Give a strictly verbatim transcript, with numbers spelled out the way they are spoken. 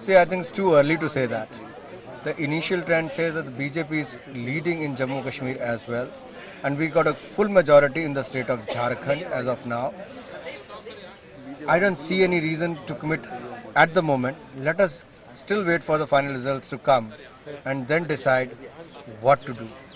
See, I think it's too early to say that. The initial trend says that the B J P is leading in Jammu Kashmir as well, and we got a full majority in the state of Jharkhand as of now. I don't see any reason to commit at the moment. Let us still wait for the final results to come and then decide what to do.